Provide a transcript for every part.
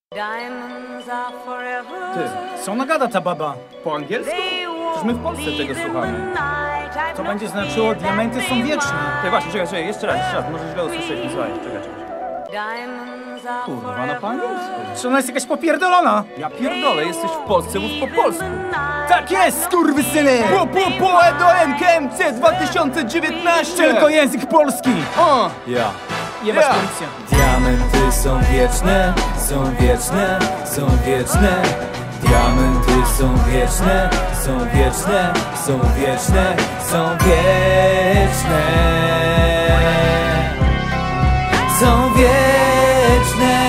Ty, co ona gada ta baba? Po angielsku? Przecież my w Polsce tego słuchamy. Co będzie znaczyło diamenty są wieczne? Ty właśnie, czekaj, jeszcze raz, może źle usłyszeliśmy, słuchaj, czekaj. Kurwa, no po angielsku. Czy ona jest jakaś popierdolona? Ja pierdolę, jesteś w Polsce, mów po polsku. Tak jest, skurwysyny! Po EDO-NKMC 2019! Tylko język polski! O! Ja. Jebać policja. Diamenty są wieczne, są wieczne, są wieczne. Diamenty są wieczne, są wieczne, są wieczne, są wieczne. Są wieczne.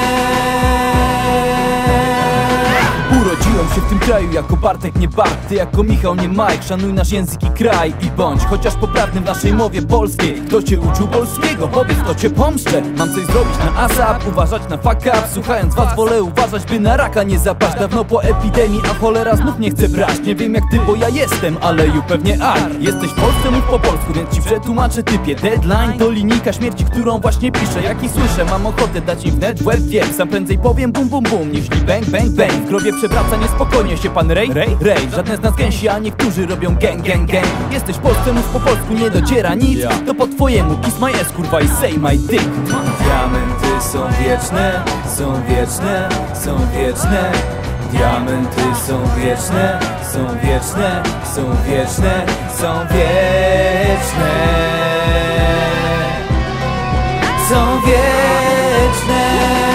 Urodziłem się w tym kraju jako Bartek, nie Bart. Ty jako Michał, nie Mike. Szanuj nasz język i kraj i bądź chociaż poprawny w naszej mowie polskiej. Kto cię uczył polskiego? Powiedz, to cię pomszczę. Mam coś zrobić na ASAP, uważać na fuck up. Słuchając was wolę uważać, by na raka nie zapaść. Dawno po epidemii, a cholera znów nie chce brać. Nie wiem jak ty, bo ja jestem, ale ju pewnie ar. Jesteś w Polsce, mów po polsku, więc ci przetłumaczę typie. Deadline to linijka śmierci, którą właśnie piszę. Jak i słyszę, mam ochotę dać im wnet w łeb, wiem. Sam prędzej powiem bum bum bum, niż bang bang bang. W grobie przewraca niespokojnie się pan Ray? Żadne z nas gęsi, a niektórzy robią gang gang gang. Jesteś w Polsce, mów po polsku, nie dociera nic. To po twojemu, kiss my ass, kurwa, i say my dick. Diamenty są wieczne, są wieczne, są wieczne. Diamenty są wieczne, są wieczne, są wieczne, są wieczne. Są wieczne.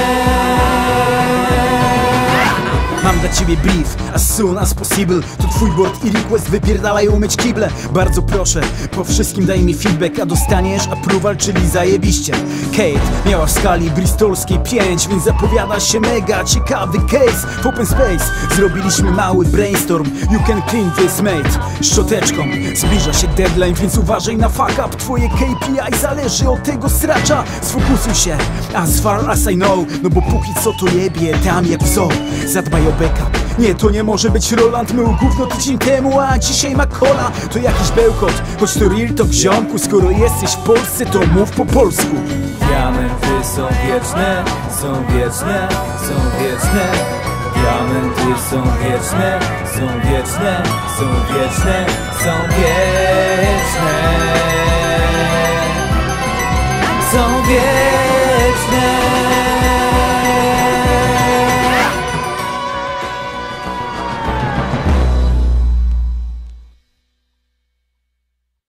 Mam dla ciebie brief, as soon as possible. To twój board i request, wypierdalaj umyć kible. Bardzo proszę, po wszystkim daj mi feedback, a dostaniesz approval, czyli zajebiście. Kate miała w skali bristolskiej 5, więc zapowiada się mega ciekawy case. W open space zrobiliśmy mały brainstorm. You can clean this, mate. Szczoteczką zbliża się deadline, więc uważaj na fuck up. Twoje KPI zależy od tego sracza. Sfokusuj się, as far as I know. No bo póki co to jebie tam jak w zoo. Zadbaj o backup. Nie, to nie może być Roland. Mył gówno tydzień temu, a dzisiaj ma cola. To jakiś bełkot, choć to real talk, ziomku. Skoro jesteś w Polsce, to mów po polsku. Diamenty są wieczne, są wieczne, są wieczne. Diamenty są wieczne, są wieczne, są wieczne, są wieczne.